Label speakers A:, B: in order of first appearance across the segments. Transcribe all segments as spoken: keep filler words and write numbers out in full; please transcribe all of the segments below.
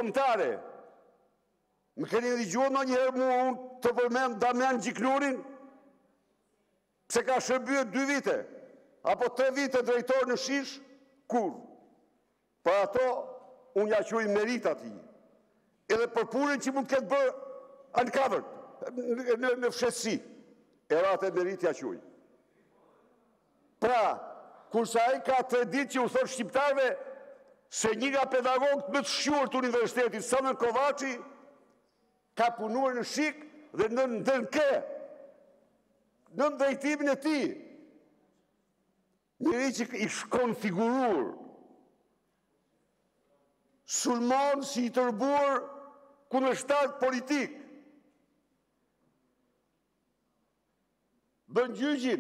A: kombëtare. Më keni dëgjuar ndonjëherë mua unë të përmend Damian Gjiklurin? Pse ka shërbyer dy vite, apo tre vite drejtor në Shish? Kur? Për ato, unë ja quaj merit atij. Edhe për punën që mund të ketë bërë uncovered, në, në fshetësi. Era atë merit ja quaj. Pra, kurse ai ka tre ditë që u thot shqiptarëve se një nga pedagogët më të shquar të universitetit, Samuel Kovaçi, ka punuar në Shik dhe në Ndërke, në drejtimin e tij. Njëri që i shkon figuruar, sulmon si i tërbuar kundërshtar politik, bën gjyqin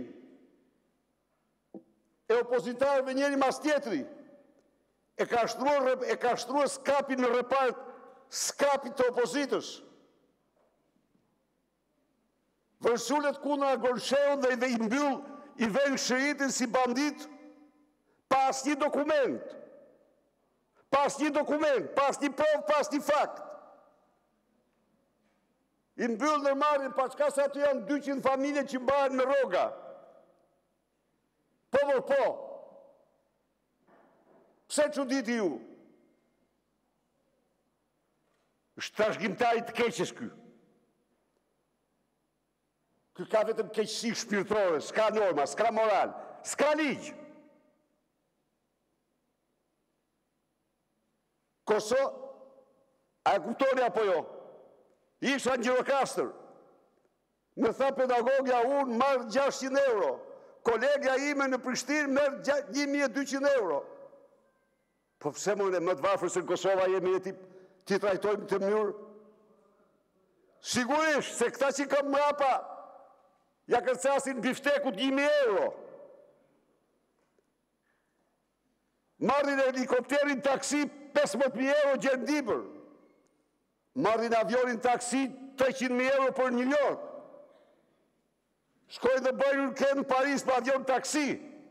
A: e opozitarëve njëri mas tjetri, e ka shtruar, e ka shtruar skapin në repart skapit të opozitës. Vërsullet kundër Golsheun dhe i mbyll i vend Shëritin si bandit pa asnjë dokument. Pa asnjë dokument, pa asnjë provë, pa asnjë fakt. I mbyll në marrin pa çka se aty janë dyqind familje që mbahen me rroga. Po, po, po. Pse çuditi ju? Është trashëgimtar i të keqes ky. Ky ka vetëm keqësi shpirtërore, s'ka norma, s'ka moral, s'ka ligj. Kosovë, a e kuptoni apo jo? Isha në Gjirokastër. Më tha pedagogja, unë marrë gjashtëqind euro. Kolegja ime në Prishtinë merr një mijë e dyqind euro. Po pse më më të varfër se në Kosova jemi ti, ti trajtojmë të mënyrë? Sigurisht, se këta që kam mrapa, ja kërcasin biftekut një mijë euro. Marrin helikopterin taksi pesëmbëdhjetë mijë euro gjendibër. Marrin avionin taksi treqind mijë euro për New York. Shkojnë dhe bëjnë në Paris për avion taksi.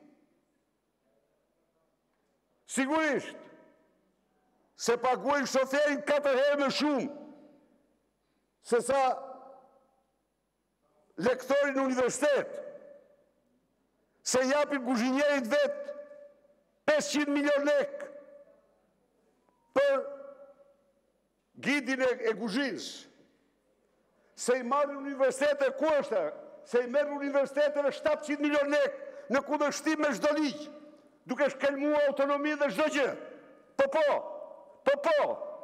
A: Sigurisht, se paguajnë shoferin katër herë më shumë se sa lektorin në universitet, se japin kuzhinjerit vetë pesëqind milion lek për gidin e, e kuzhinës, se i marrin universitete ku është, se i merr universiteteve shtatëqind milion lek në kundërshtim me çdo ligj, duke shkelmuar autonomi dhe çdo gjë. Po po, po po.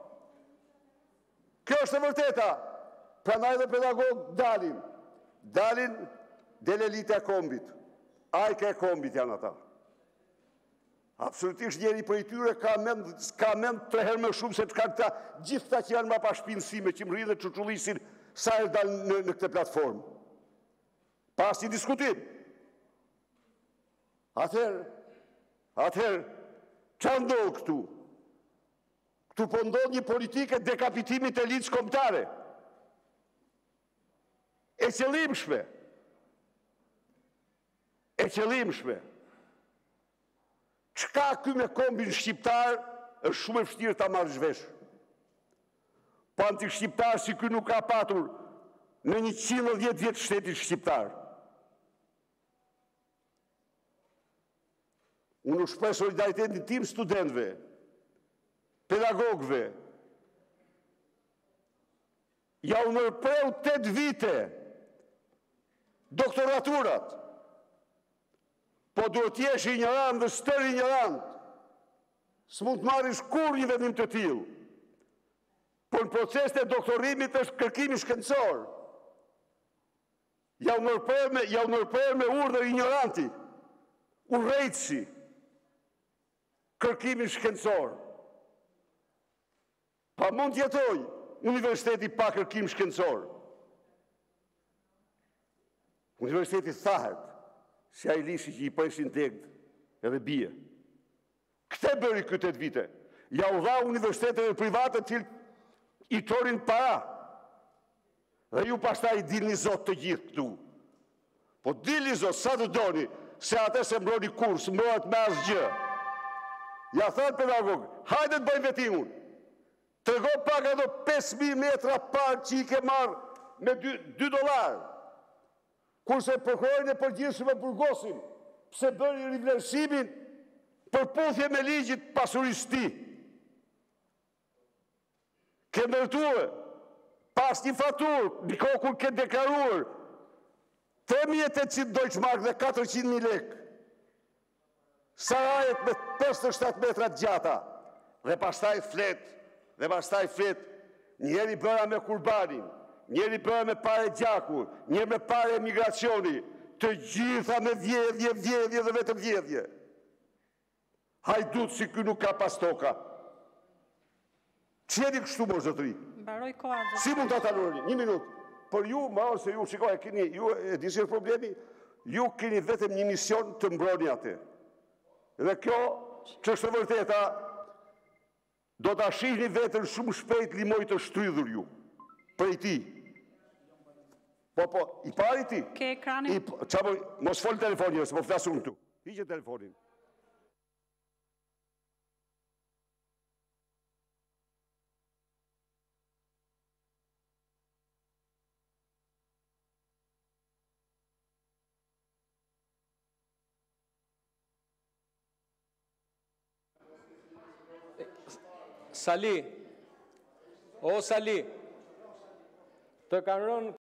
A: Kjo është e vërteta. Prandaj dhe pedagog dalin. Dalin del elite e kombit. Ajke e kombit janë ata. Absolutisht njeri për i tyre ka mend, ka mend tre herë më shumë se të kanë ta gjithta që janë ma pa shpinësime, që më rridhe çuçullisin sa e dalë në, në këtë platformë. Pas një diskutim. Atëherë, atëherë, që ndohë këtu? Këtu po ndodh një politike dekapitimit e elitës kombëtare. E qëllimshme. E qëllimshme. Çka ky me kombin shqiptar është shumë e vështirë ta marrësh vesh. Po anti-shqiptar si ky nuk ka patur në njëqind e dhjetë vjet shtetit shqiptar. Unë u shpreh solidaritetin tim studentëve, pedagogëve. Ja u nërpreu tetë vite doktoraturat. Po duhet t'jesh ignorant dhe stër ignorant. S'mund të marrish kur një vendim të tillë. Po në proces të doktorimit është kërkimi shkencor. Ja u nërpreu me, ja u nërpreu me urdhër ignoranti, urrejtësi, kërkimi shkencor. Pa mund t'jetoj universiteti pa kërkim shkencor. Universiteti thahet se ai lishi që i presin degët edhe bie. Këtë bëri këtë vite. Ja u dha universiteteve private të i torin para. Dhe ju pastaj i dilni zot të gjithë këtu. Po dilni zot, sa të doni, se atë se mbroni kurs, mbrohet me asgjë. Ja thot pedagog, hajde të bëjmë vetimun. Të rego pak ato pesë mijë metra park që i ke marë me dy dolar. Kurse prokurorën e përgjithshëm e burgosin, pse bëri rivlerësimin për puthje me ligjit pasurisë ti. Ke ndërtuar, pas një faturë, në kohë kur ke deklaruar tre mijë e tetëqind Deutsche Mark dhe katërqind mijë lekë. Sarajet me pesëdhjetë e shtatë metra të gjata. Dhe pastaj flet, dhe pastaj flet, njeri bëra me kurbanin, njeri bëra me pare gjaku, njeri me pare emigracioni, të gjitha me vjedhje, vjedhje dhe vetëm vjedhje. Hajdut si ky nuk ka pas toka. Qeni kështu më zotëri?
B: Mbaroj koha, zotëri.
A: Si mund të atalurni? Një minutë. Por ju, ma ose ju, shikoj, keni, ju e disir problemi, ju keni vetëm një mision të mbroni atë. Dhe kjo, që është të vërteta, do të ashihni vetën shumë shpejt limoj të shtrydhur ju. Për i ti. Po, po, i pari ti.
B: Ke ekranin?
A: Qabo, mos fol telefonin, se po flasur në tu. Hiqe telefonin.
C: Sali, o Sali, të kanë rënë